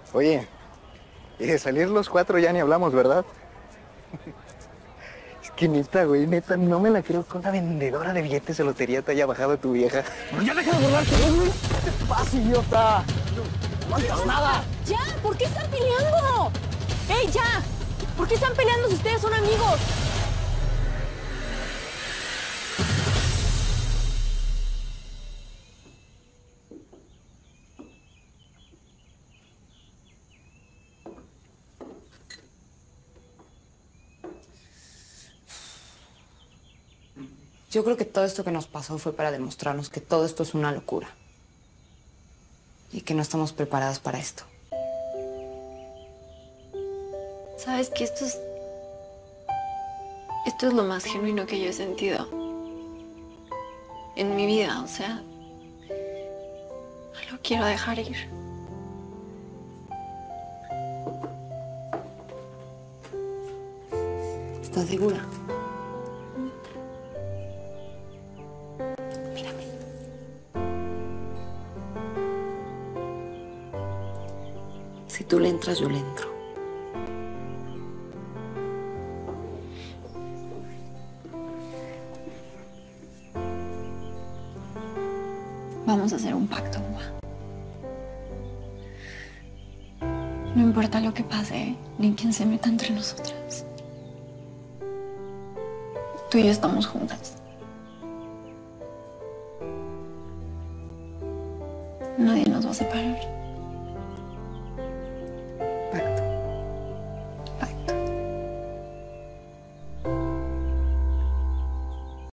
Oye, y de salir los cuatro ya ni hablamos, ¿verdad? Es que neta, güey, neta, no me la creo que una vendedora de billetes de lotería te haya bajado a tu vieja. ¡Ya deja de burlarte! ¿Qué te pasa, idiota? ¡No hagas nada! ¡Ya! ¿Por qué están peleando? ¡Ey, ya! ¿Por qué están peleando si ustedes son amigos? Yo creo que todo esto que nos pasó fue para demostrarnos que todo esto es una locura. Y que no estamos preparadas para esto. Sabes que esto es lo más genuino que yo he sentido en mi vida, o sea, no lo quiero dejar ir. ¿Estás segura? Si tú le entras, yo le entro. Vamos a hacer un pacto, Uva. No importa lo que pase, ni quién se meta entre nosotras. Tú y yo estamos juntas. Nadie nos va a separar.